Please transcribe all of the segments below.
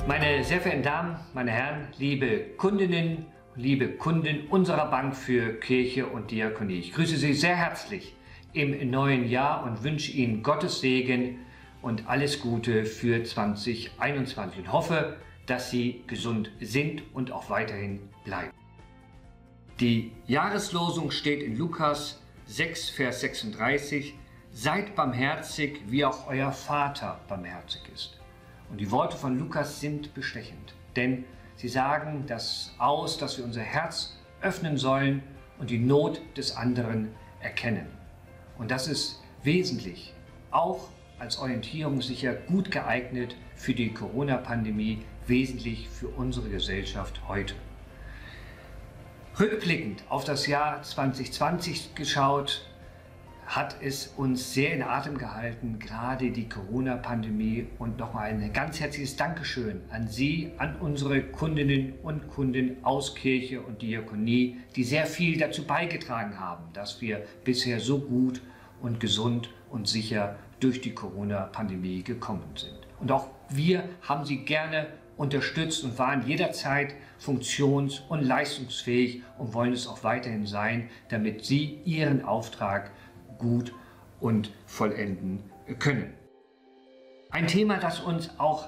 Meine sehr verehrten Damen, meine Herren, liebe Kundinnen, liebe Kunden unserer Bank für Kirche und Diakonie. Ich grüße Sie sehr herzlich im neuen Jahr und wünsche Ihnen Gottes Segen und alles Gute für 2021 und hoffe, dass Sie gesund sind und auch weiterhin bleiben. Die Jahreslosung steht in Lukas 6, Vers 36. Seid barmherzig, wie auch euer Vater barmherzig ist. Und die Worte von Lukas sind bestechend, denn sie sagen das aus, dass wir unser Herz öffnen sollen und die Not des anderen erkennen. Und das ist wesentlich, auch als Orientierung sicher gut geeignet für die Corona-Pandemie, wesentlich für unsere Gesellschaft heute. Rückblickend auf das Jahr 2020 geschaut, hat es uns sehr in Atem gehalten, gerade die Corona-Pandemie. Und nochmal ein ganz herzliches Dankeschön an Sie, an unsere Kundinnen und Kunden aus Kirche und Diakonie, die sehr viel dazu beigetragen haben, dass wir bisher so gut und gesund und sicher durch die Corona-Pandemie gekommen sind. Und auch wir haben Sie gerne unterstützt und waren jederzeit funktions- und leistungsfähig und wollen es auch weiterhin sein, damit Sie Ihren Auftrag gut und vollenden können. Ein Thema, das uns auch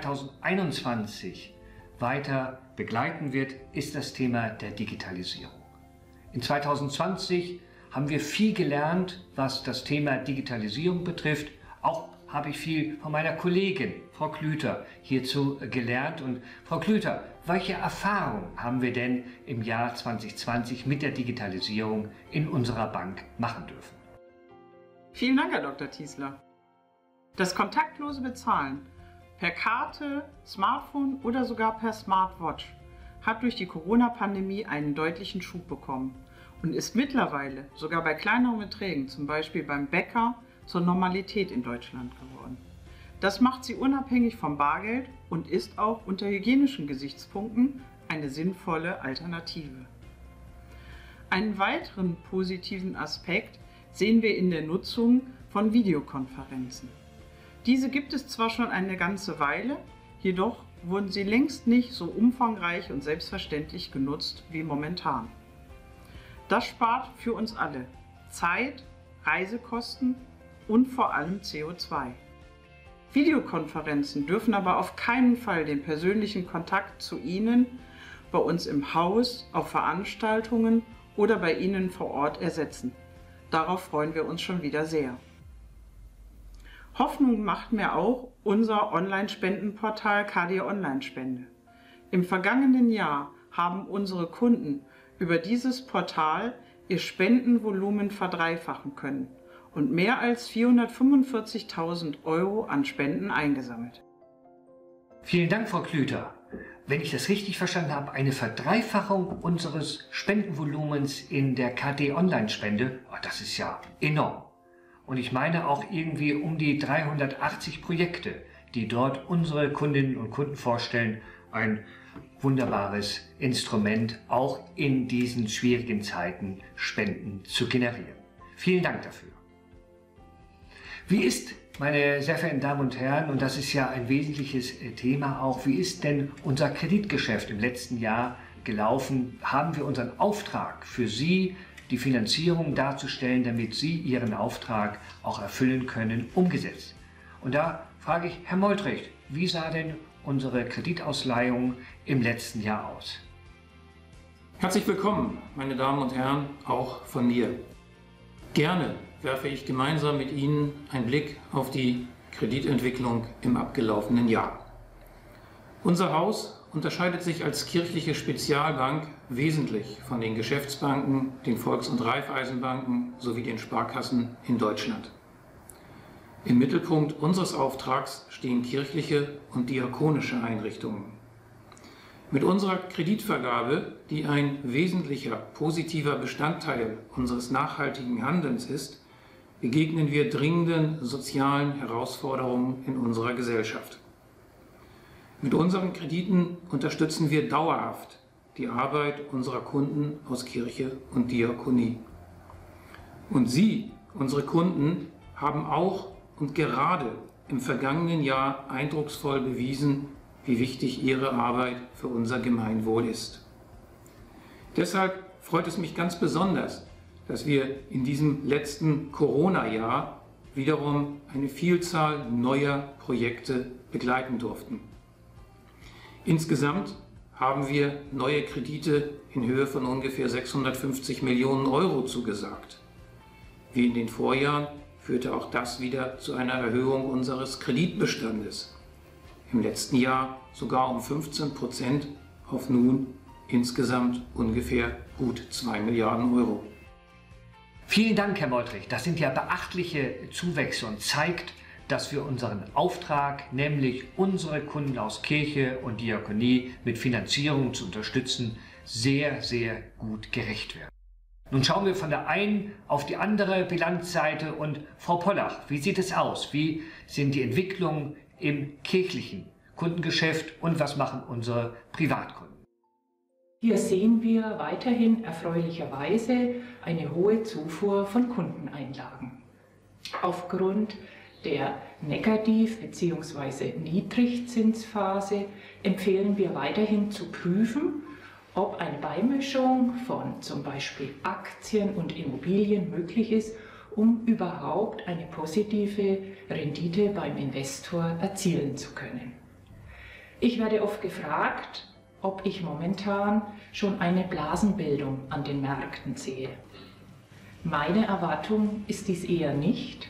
2021 weiter begleiten wird, ist das Thema der Digitalisierung. In 2020 haben wir viel gelernt, was das Thema Digitalisierung betrifft. Auch habe ich viel von meiner Kollegin, Frau Klüter, hierzu gelernt. Und Frau Klüter, welche Erfahrungen haben wir denn im Jahr 2020 mit der Digitalisierung in unserer Bank machen dürfen? Vielen Dank, Herr Dr. Tiesler. Das kontaktlose Bezahlen per Karte, Smartphone oder sogar per Smartwatch hat durch die Corona-Pandemie einen deutlichen Schub bekommen und ist mittlerweile sogar bei kleineren Beträgen, zum Beispiel beim Bäcker, zur Normalität in Deutschland geworden. Das macht sie unabhängig vom Bargeld und ist auch unter hygienischen Gesichtspunkten eine sinnvolle Alternative. Einen weiteren positiven Aspekt sehen wir in der Nutzung von Videokonferenzen. Diese gibt es zwar schon eine ganze Weile, jedoch wurden sie längst nicht so umfangreich und selbstverständlich genutzt wie momentan. Das spart für uns alle Zeit, Reisekosten und vor allem CO2. Videokonferenzen dürfen aber auf keinen Fall den persönlichen Kontakt zu Ihnen, bei uns im Haus, auf Veranstaltungen oder bei Ihnen vor Ort ersetzen. Darauf freuen wir uns schon wieder sehr. Hoffnung macht mir auch unser Online-Spendenportal KD Online Spende. Im vergangenen Jahr haben unsere Kunden über dieses Portal ihr Spendenvolumen verdreifachen können und mehr als 445.000 € an Spenden eingesammelt. Vielen Dank, Frau Klüter. Wenn ich das richtig verstanden habe, eine Verdreifachung unseres Spendenvolumens in der KD Online Spende, das ist ja enorm. Und ich meine auch irgendwie um die 380 Projekte, die dort unsere Kundinnen und Kunden vorstellen, ein wunderbares Instrument, auch in diesen schwierigen Zeiten Spenden zu generieren. Vielen Dank dafür. Wie ist, meine sehr verehrten Damen und Herren, und das ist ja ein wesentliches Thema auch, wie ist denn unser Kreditgeschäft im letzten Jahr gelaufen? Haben wir unseren Auftrag für Sie, die Finanzierung darzustellen, damit Sie Ihren Auftrag auch erfüllen können, umgesetzt? Und da frage ich Herr Moltrecht, wie sah denn unsere Kreditausleihung im letzten Jahr aus? Herzlich willkommen, meine Damen und Herren, auch von mir. Gerne werfe ich gemeinsam mit Ihnen einen Blick auf die Kreditentwicklung im abgelaufenen Jahr. Unser Haus unterscheidet sich als kirchliche Spezialbank wesentlich von den Geschäftsbanken, den Volks- und Raiffeisenbanken sowie den Sparkassen in Deutschland. Im Mittelpunkt unseres Auftrags stehen kirchliche und diakonische Einrichtungen. Mit unserer Kreditvergabe, die ein wesentlicher positiver Bestandteil unseres nachhaltigen Handelns ist, begegnen wir dringenden sozialen Herausforderungen in unserer Gesellschaft. Mit unseren Krediten unterstützen wir dauerhaft die Arbeit unserer Kunden aus Kirche und Diakonie. Und Sie, unsere Kunden, haben auch und gerade im vergangenen Jahr eindrucksvoll bewiesen, wie wichtig Ihre Arbeit für unser Gemeinwohl ist. Deshalb freut es mich ganz besonders, dass wir in diesem letzten Corona-Jahr wiederum eine Vielzahl neuer Projekte begleiten durften. Insgesamt haben wir neue Kredite in Höhe von ungefähr 650 Millionen Euro zugesagt. Wie in den Vorjahren führte auch das wieder zu einer Erhöhung unseres Kreditbestandes. Im letzten Jahr sogar um 15% auf nun insgesamt ungefähr gut 2 Milliarden Euro. Vielen Dank, Herr Moltrich. Das sind ja beachtliche Zuwächse und zeigt, dass wir unseren Auftrag, nämlich unsere Kunden aus Kirche und Diakonie mit Finanzierung zu unterstützen, sehr, sehr gut gerecht werden. Nun schauen wir von der einen auf die andere Bilanzseite und Frau Pollach, wie sieht es aus? Wie sind die Entwicklungen im kirchlichen Kundengeschäft und was machen unsere Privatkunden? Hier sehen wir weiterhin erfreulicherweise eine hohe Zufuhr von Kundeneinlagen. Aufgrund der Negativ- bzw. Niedrigzinsphase empfehlen wir weiterhin zu prüfen, ob eine Beimischung von zum Beispiel Aktien und Immobilien möglich ist, um überhaupt eine positive Rendite beim Investor erzielen zu können. Ich werde oft gefragt, ob ich momentan schon eine Blasenbildung an den Märkten sehe. Meine Erwartung ist dies eher nicht.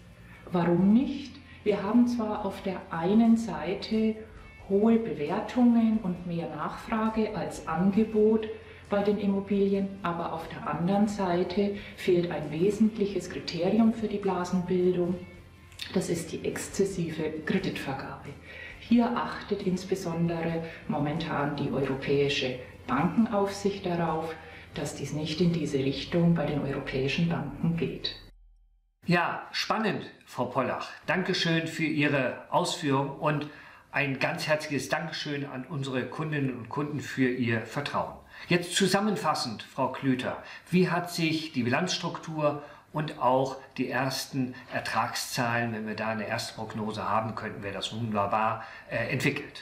Warum nicht? Wir haben zwar auf der einen Seite hohe Bewertungen und mehr Nachfrage als Angebot bei den Immobilien, aber auf der anderen Seite fehlt ein wesentliches Kriterium für die Blasenbildung. Das ist die exzessive Kreditvergabe. Hier achtet insbesondere momentan die Europäische Bankenaufsicht darauf, dass dies nicht in diese Richtung bei den europäischen Banken geht. Ja, spannend, Frau Pollach. Dankeschön für Ihre Ausführung und ein ganz herzliches Dankeschön an unsere Kundinnen und Kunden für Ihr Vertrauen. Jetzt zusammenfassend, Frau Klüter, wie hat sich die Bilanzstruktur und auch die ersten Ertragszahlen, wenn wir da eine erste Prognose haben könnten, wäre das wunderbar, entwickelt?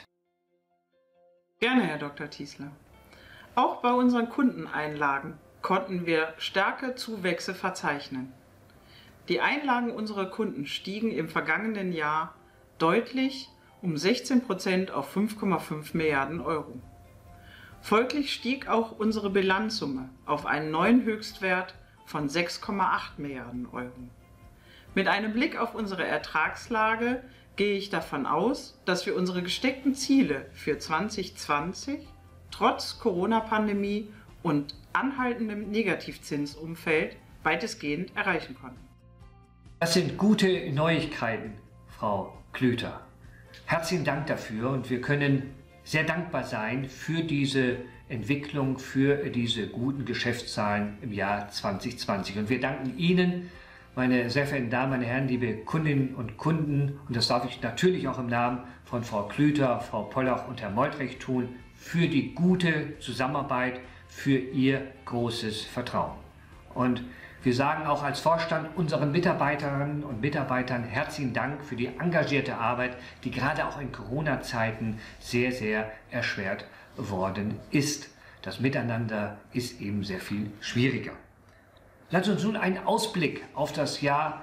Gerne, Herr Dr. Tiesler. Auch bei unseren Kundeneinlagen konnten wir starke Zuwächse verzeichnen. Die Einlagen unserer Kunden stiegen im vergangenen Jahr deutlich um 16% auf 5,5 Milliarden Euro. Folglich stieg auch unsere Bilanzsumme auf einen neuen Höchstwert von 6,8 Milliarden Euro. Mit einem Blick auf unsere Ertragslage gehe ich davon aus, dass wir unsere gesteckten Ziele für 2020 trotz Corona-Pandemie und anhaltendem Negativzinsumfeld weitestgehend erreichen konnten. Das sind gute Neuigkeiten, Frau Klüter. Herzlichen Dank dafür und wir können sehr dankbar sein für diese Entwicklung, für diese guten Geschäftszahlen im Jahr 2020. Und wir danken Ihnen, meine sehr verehrten Damen, meine Herren, liebe Kundinnen und Kunden, und das darf ich natürlich auch im Namen von Frau Klüter, Frau Pollach und Herrn Moltrich tun, für die gute Zusammenarbeit, für Ihr großes Vertrauen. Und wir sagen auch als Vorstand unseren Mitarbeiterinnen und Mitarbeitern herzlichen Dank für die engagierte Arbeit, die gerade auch in Corona-Zeiten sehr, sehr erschwert worden ist. Das Miteinander ist eben sehr viel schwieriger. Lasst uns nun einen Ausblick auf das Jahr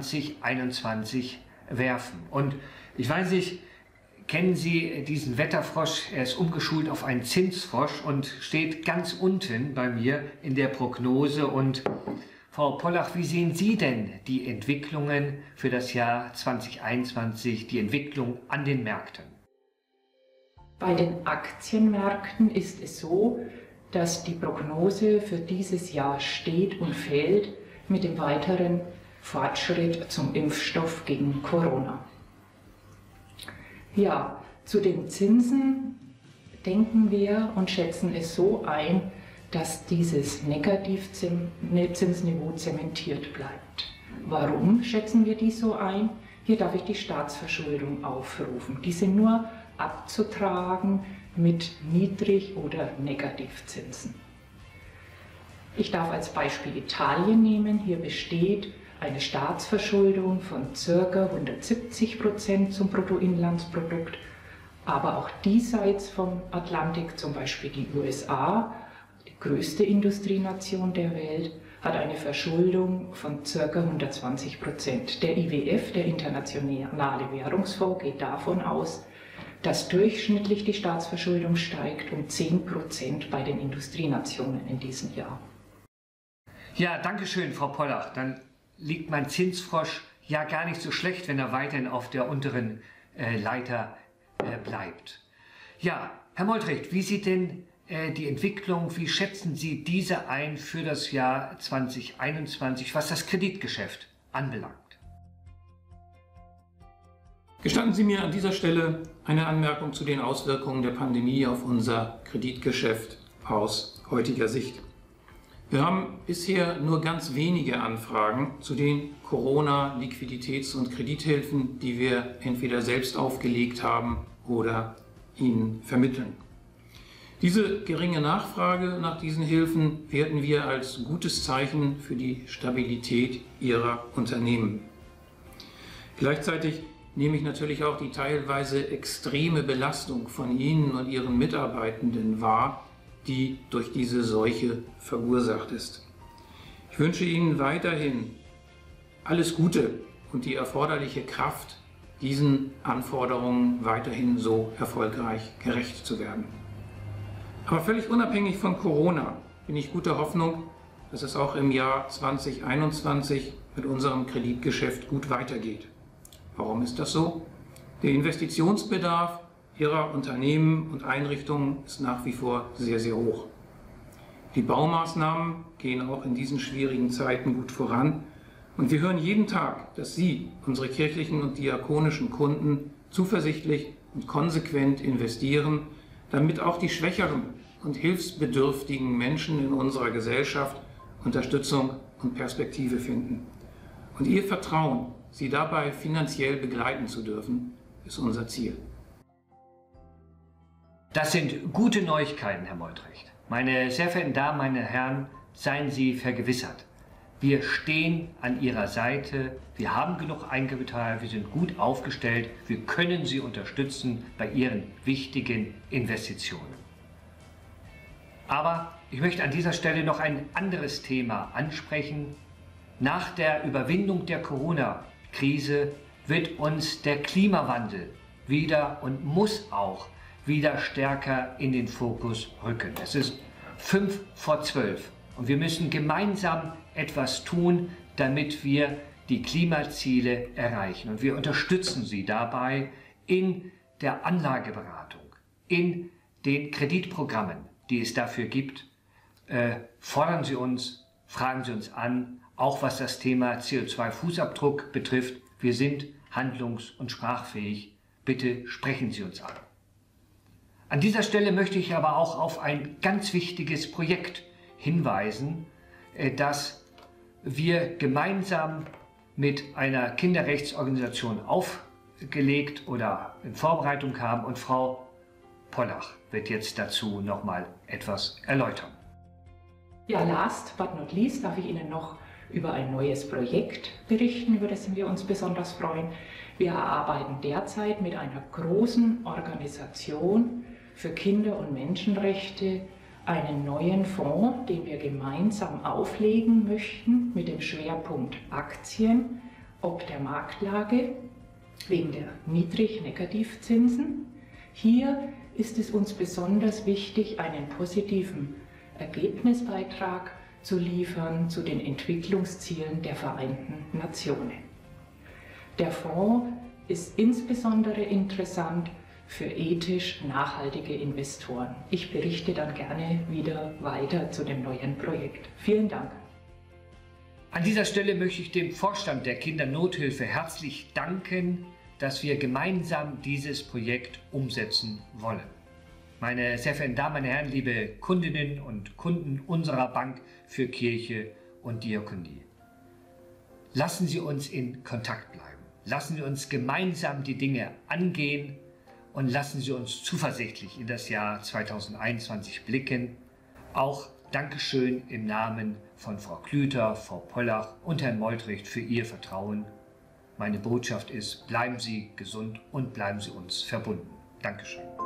2021 werfen. Und ich weiß nicht, kennen Sie diesen Wetterfrosch? Er ist umgeschult auf einen Zinsfrosch und steht ganz unten bei mir in der Prognose. Und Frau Pollach, wie sehen Sie denn die Entwicklungen für das Jahr 2021, die Entwicklung an den Märkten? Bei den Aktienmärkten ist es so, dass die Prognose für dieses Jahr steht und fällt mit dem weiteren Fortschritt zum Impfstoff gegen Corona. Ja, zu den Zinsen denken wir und schätzen es so ein, dass dieses Negativzinsniveau zementiert bleibt. Warum schätzen wir dies so ein? Hier darf ich die Staatsverschuldung aufrufen. Die sind nur abzutragen mit Niedrig- oder Negativzinsen. Ich darf als Beispiel Italien nehmen. Hier besteht eine Staatsverschuldung von ca. 170% zum Bruttoinlandsprodukt. Aber auch diesseits vom Atlantik, zum Beispiel die USA, die größte Industrienation der Welt, hat eine Verschuldung von ca. 120%. Der IWF, der Internationale Währungsfonds, geht davon aus, dass durchschnittlich die Staatsverschuldung steigt um 10% bei den Industrienationen in diesem Jahr. Ja, danke schön, Frau Pollach. Dann liegt mein Zinsfrosch ja gar nicht so schlecht, wenn er weiterhin auf der unteren Leiter bleibt. Ja, Herr Moltrecht, wie sieht denn die Entwicklung, wie schätzen Sie diese ein für das Jahr 2021, was das Kreditgeschäft anbelangt? Gestatten Sie mir an dieser Stelle eine Anmerkung zu den Auswirkungen der Pandemie auf unser Kreditgeschäft aus heutiger Sicht. Wir haben bisher nur ganz wenige Anfragen zu den Corona-Liquiditäts- und Kredithilfen, die wir entweder selbst aufgelegt haben oder Ihnen vermitteln. Diese geringe Nachfrage nach diesen Hilfen werten wir als gutes Zeichen für die Stabilität Ihrer Unternehmen. Gleichzeitig nehme ich natürlich auch die teilweise extreme Belastung von Ihnen und Ihren Mitarbeitenden wahr, die durch diese Seuche verursacht ist. Ich wünsche Ihnen weiterhin alles Gute und die erforderliche Kraft, diesen Anforderungen weiterhin so erfolgreich gerecht zu werden. Aber völlig unabhängig von Corona bin ich guter Hoffnung, dass es auch im Jahr 2021 mit unserem Kreditgeschäft gut weitergeht. Warum ist das so? Der Investitionsbedarf Ihrer Unternehmen und Einrichtungen ist nach wie vor sehr, sehr hoch. Die Baumaßnahmen gehen auch in diesen schwierigen Zeiten gut voran. Und wir hören jeden Tag, dass Sie, unsere kirchlichen und diakonischen Kunden, zuversichtlich und konsequent investieren, damit auch die schwächeren und hilfsbedürftigen Menschen in unserer Gesellschaft Unterstützung und Perspektive finden. Und Ihr Vertrauen, Sie dabei finanziell begleiten zu dürfen, ist unser Ziel. Das sind gute Neuigkeiten, Herr Moltrecht. Meine sehr verehrten Damen, meine Herren, seien Sie vergewissert. Wir stehen an Ihrer Seite, wir haben genug Eigenkapital, wir sind gut aufgestellt, wir können Sie unterstützen bei Ihren wichtigen Investitionen. Aber ich möchte an dieser Stelle noch ein anderes Thema ansprechen. Nach der Überwindung der Corona-Krise wird uns der Klimawandel wieder und muss auch wieder stärker in den Fokus rücken. Es ist 11:55 und wir müssen gemeinsam etwas tun, damit wir die Klimaziele erreichen. Und wir unterstützen Sie dabei in der Anlageberatung, in den Kreditprogrammen, die es dafür gibt. Fordern Sie uns, fragen Sie uns an, auch was das Thema CO2-Fußabdruck betrifft. Wir sind handlungs- und sprachfähig. Bitte sprechen Sie uns an. An dieser Stelle möchte ich aber auch auf ein ganz wichtiges Projekt hinweisen, das wir gemeinsam mit einer Kinderrechtsorganisation aufgelegt oder in Vorbereitung haben, und Frau Pollach wird jetzt dazu nochmal etwas erläutern. Ja, last but not least darf ich Ihnen noch über ein neues Projekt berichten, über das wir uns besonders freuen. Wir erarbeiten derzeit mit einer großen Organisation für Kinder- und Menschenrechte einen neuen Fonds, den wir gemeinsam auflegen möchten mit dem Schwerpunkt Aktien, ob der Marktlage, wegen der Niedrig-Negativzinsen. Hier ist es uns besonders wichtig, einen positiven Ergebnisbeitrag zu liefern zu den Entwicklungszielen der Vereinten Nationen. Der Fonds ist insbesondere interessant für ethisch nachhaltige Investoren. Ich berichte dann gerne wieder weiter zu dem neuen Projekt. Vielen Dank. An dieser Stelle möchte ich dem Vorstand der Kindernothilfe herzlich danken, dass wir gemeinsam dieses Projekt umsetzen wollen. Meine sehr verehrten Damen und Herren, liebe Kundinnen und Kunden unserer Bank für Kirche und Diakonie. Lassen Sie uns in Kontakt bleiben. Lassen Sie uns gemeinsam die Dinge angehen und lassen Sie uns zuversichtlich in das Jahr 2021 blicken. Auch Dankeschön im Namen von Frau Klüter, Frau Pollach und Herrn Moltrecht für Ihr Vertrauen. Meine Botschaft ist, bleiben Sie gesund und bleiben Sie uns verbunden. Dankeschön.